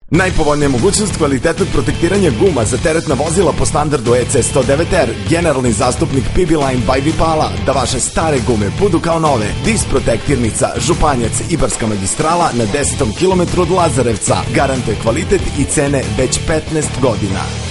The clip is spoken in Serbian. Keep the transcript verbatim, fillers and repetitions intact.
Najpovoljnija mogućnost kvalitetnog protektiranja guma za teretna vozila po standardu E C sto devet R, generalni zastupnik P B Line by Vipala, da vaše stare gume budu kao nove. Disprotektirnica, Županjac, Ibarska magistrala na desetom kilometru od Lazarevca. Garantuje kvalitet i cene već petnaest godina.